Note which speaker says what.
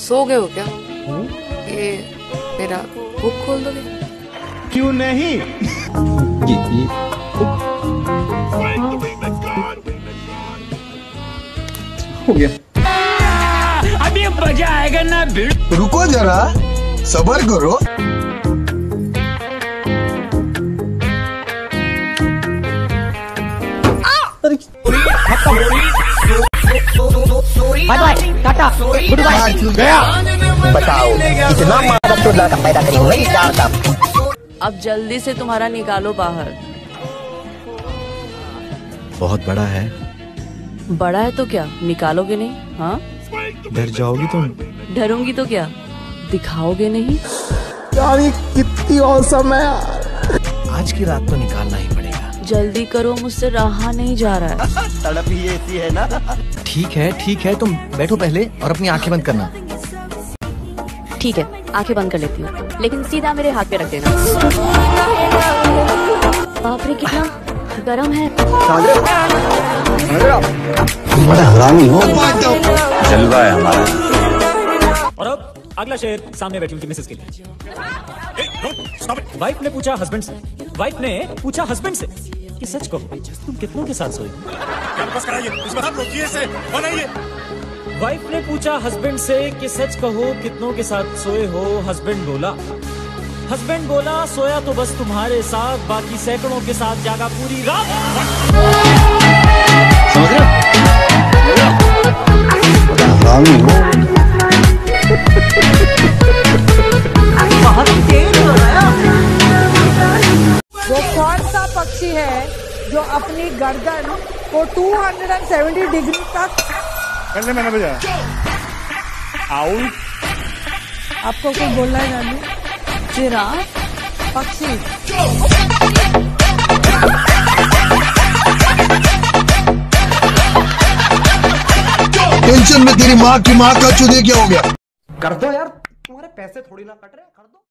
Speaker 1: सो गए हो क्या? ये मेरा बुक खोल दोगे?
Speaker 2: क्यों नहीं?
Speaker 3: हो गया।
Speaker 4: अभी मजा आएगा ना भिड़।
Speaker 5: रुको जरा, सबर करो।
Speaker 6: Bye bye, tata, goodbye. बताओ इतना मादक तो लड़का पैदा करी हो गई यार का।
Speaker 7: अब जल्दी से तुम्हारा निकालो बाहर।
Speaker 3: बहुत बड़ा है।
Speaker 7: बड़ा है तो क्या, निकालोगे नहीं? हाँ,
Speaker 3: डर जाओगी तुम।
Speaker 7: डरूंगी तो क्या, दिखाओगे नहीं?
Speaker 5: यार ये कितनी औसम है यार।
Speaker 3: आज की रात तो निकालना ही पड़ेगा।
Speaker 7: जल्दी करो, मुझसे रहा नहीं जा रहा है।
Speaker 6: तड़प ही ऐसी है ना।
Speaker 3: ठीक है, तुम बैठो पहले और अपनी आंखें बंद करना।
Speaker 7: ठीक है, आंखें बंद कर लेती हूँ, लेकिन सीधा मेरे हाथ पे रख देना। बाप रे कितना गरम है।
Speaker 5: बड़ा हरामी हो।
Speaker 3: जलवा है हमारा।
Speaker 4: और अब अगला शेर सामने बैठी उनकी मिसेस के लिए। वाइफ ने पूछा हस्बैंड से, कि सच कहो तुम कितनों के साथ सोए? वाइफ ने पूछा हस्बैंड से कि सच कहो कितनों के साथ सोए हो? हस्बैंड बोला सोया तो बस तुम्हारे साथ, बाकी सैकड़ों के साथ जागा पूरी रात।
Speaker 3: समझ रहे
Speaker 5: हरामी हो।
Speaker 6: बहुत तेज हो रहा है।
Speaker 8: वो कौन सा पक्षी है जो अपनी गर्दन को 270 डिग्री तक
Speaker 2: पहले मैंने बजाया। आउल।
Speaker 8: आपको कुछ बोलना है नानी?
Speaker 7: जिराफ?
Speaker 8: पक्षी।
Speaker 5: टेंशन में तेरी माँ की माँ का चुदे क्या हो गया?
Speaker 6: कर दो यार, तुम्हारे पैसे थोड़ी ना कट रहे, कर दो।